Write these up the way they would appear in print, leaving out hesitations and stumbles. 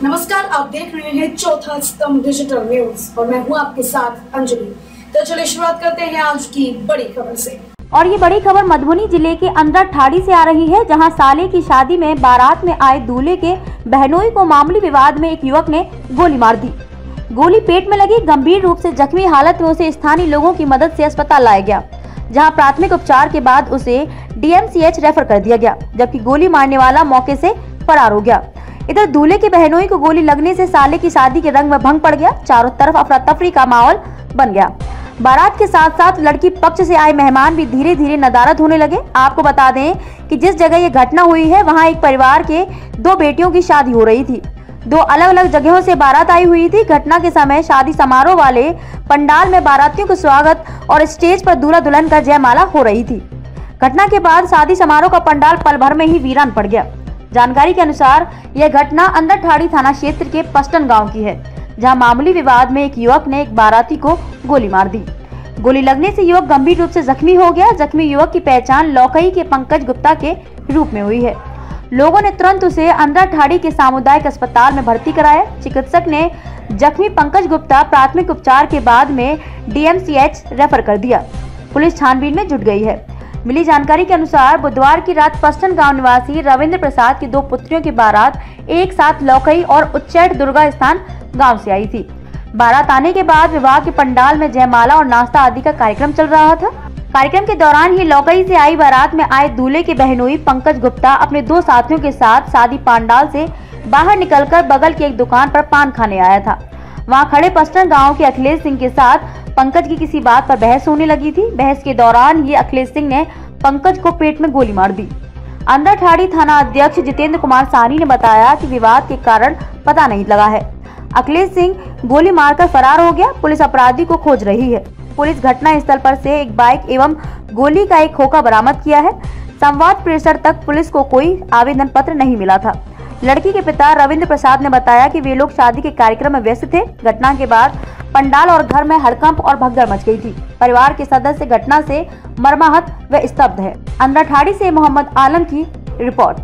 नमस्कार, आप देख रहे हैं चौथा स्तंभ डिजिटल न्यूज और मैं हूं आपके साथ अंजलि। तो चलिए शुरुआत करते हैं आज की बड़ी खबर से। और ये बड़ी खबर मधुबनी जिले के अंदर ठाड़ी से आ रही है, जहां साले की शादी में बारात में आए दूल्हे के बहनोई को मामूली विवाद में एक युवक ने गोली मार दी। गोली पेट में लगी। गंभीर रूप से जख्मी हालत में उसे स्थानीय लोगों की मदद से अस्पताल लाया गया, जहां प्राथमिक उपचार के बाद उसे DMCH रेफर कर दिया गया, जबकि गोली मारने वाला मौके से फरार हो गया। इधर दूल्हे के बहनोई को गोली लगने से साले की शादी के रंग में भंग पड़ गया। चारों तरफ अफरा तफरी का माहौल बन गया। बारात के साथ साथ लड़की पक्ष से आए मेहमान भी धीरे धीरे नदारद होने लगे। आपको बता दें कि जिस जगह ये घटना हुई है, वहां एक परिवार के 2 बेटियों की शादी हो रही थी। 2 अलग अलग जगहों से बारात आई हुई थी। घटना के समय शादी समारोह वाले पंडाल में बारातियों का स्वागत और स्टेज पर दूल्हा दुल्हन का जयमाला हो रही थी। घटना के बाद शादी समारोह का पंडाल पल भर में ही वीरान पड़ गया। जानकारी के अनुसार यह घटना अंदर ठाड़ी थाना क्षेत्र के पस्टन गांव की है, जहां मामूली विवाद में एक युवक ने एक बाराती को गोली मार दी। गोली लगने से युवक गंभीर रूप से जख्मी हो गया। जख्मी युवक की पहचान लौकई के पंकज गुप्ता के रूप में हुई है। लोगों ने तुरंत उसे अंदर ठाड़ी के सामुदायिक अस्पताल में भर्ती कराया। चिकित्सक ने जख्मी पंकज गुप्ता प्राथमिक उपचार के बाद में DMCH रेफर कर दिया। पुलिस छानबीन में जुट गई है। मिली जानकारी के अनुसार बुधवार की रात पस्टन गांव निवासी रविंद्र प्रसाद की 2 पुत्रियों की बारात एक साथ लौकई और उच्चैठ दुर्गा स्थान गांव से आई थी। बारात आने के बाद विवाह के पंडाल में जयमाला और नाश्ता आदि का कार्यक्रम चल रहा था। कार्यक्रम के दौरान ही लौकई से आई बारात में आए दूल्हे के बहनोई पंकज गुप्ता अपने 2 साथियों के साथ शादी पंडाल से बाहर निकलकर बगल की एक दुकान पर पान खाने आया था। वहां खड़े पस्टन गांव के अखिलेश सिंह के साथ पंकज की किसी बात पर बहस होने लगी थी। बहस के दौरान ये अखिलेश सिंह ने पंकज को पेट में गोली मार दी। अंदर ठाड़ी थाना अध्यक्ष जितेंद्र कुमार साहनी ने बताया कि विवाद के कारण पता नहीं लगा है। अखिलेश सिंह गोली मारकर फरार हो गया। पुलिस अपराधी को खोज रही है। पुलिस घटना स्थल पर से एक बाइक एवं गोली का एक खोखा बरामद किया है। संवाद परिसर तक पुलिस को कोई आवेदन पत्र नहीं मिला था। लड़की के पिता रविंद्र प्रसाद ने बताया कि वे लोग शादी के कार्यक्रम में व्यस्त थे। घटना के बाद पंडाल और घर में हड़कंप और भगदड़ मच गई थी। परिवार के सदस्य घटना से मर्माहत व स्तब्ध है। अंदर ठाड़ी से मोहम्मद आलम की रिपोर्ट।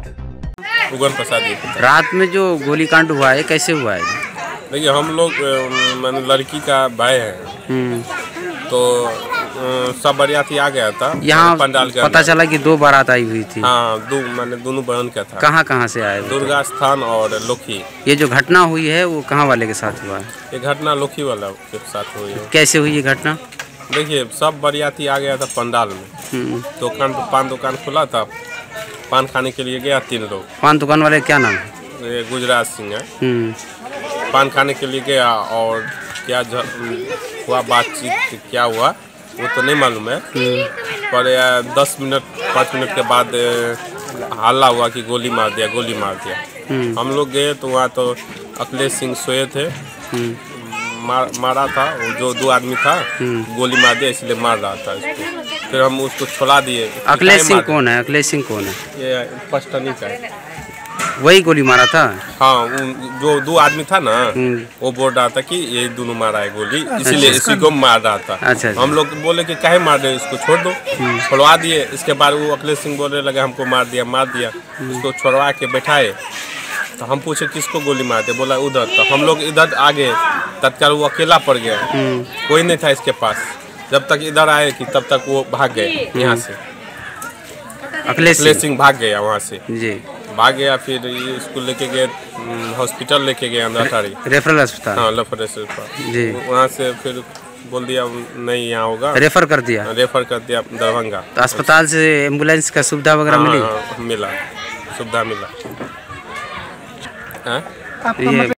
रात में जो गोलीकांड हुआ है, कैसे हुआ है? देखिए, हम लोग मैंने लड़की का भाई है, तो सब बरियाती आ गया था यहाँ। पंडाल का पता चला कि 2 बारात आई हुई थी। हाँ, दोनों बहन का था। कहाँ से आए? दुर्गा स्थान और लोखी। ये जो घटना हुई है वो कहाँ वाले के साथ हुआ है? ये घटना लोखी वाला के साथ हुई है। कैसे हुई ये घटना? देखिए, सब बरियाती आ गया था पंडाल में। दुकान पर पान दुकान खुला था। पान खाने के लिए गया 3 लोग। पान दुकान वाले क्या नाम है? गुजरात सिंह है। पान खाने के लिए गया और क्या हुआ, बातचीत क्या हुआ वो तो नहीं मालूम है, पर 10 मिनट 5 मिनट के बाद हल्ला हुआ कि गोली मार दिया। हम लोग गए तो वहाँ तो अखिलेश सिंह सोए थे। मारा था वो, जो 2 आदमी था, गोली मार दिया, इसलिए मार रहा था इसको। फिर हम उसको छोड़ा दिए। अखिलेश सिंह कौन है? अखिलेश सिंह कौन है? ये पस्टनी का है। वही गोली मारा था? हाँ, जो 2 आदमी था ना, वो बोल रहा था कि ये दोनों मारा है गोली, इसीलिए इसी को मार रहा था। अच्छा। हम लोग बोले कि काहे मार रहे, इसको छोड़ दो। छोड़वा दिए। इसके बाद वो अखिलेश सिंह बोलने लगे हमको मार दिया। उसको छोड़वा के बैठाए तो हम पूछे किसको गोली मारते, बोला उधर। तो हम लोग इधर आ गए। तत्काल वो अकेला पड़ गया, कोई नहीं था इसके पास। जब तक इधर आए कि तब तक वो भाग गए यहाँ से। अखिलेश सिंह भाग गया वहाँ से जी, भाग गया। फिर इसको लेके गए हॉस्पिटल, लेके गए अंदर ठाड़ी रेफरल अस्पताल। हाँ, रेफरल अस्पताल जी। वहाँ से फिर बोल दिया नहीं यहाँ होगा, रेफर कर दिया दरभंगा। तो अस्पताल से एम्बुलेंस का सुविधा वगैरह मिली? मिला, सुविधा मिला।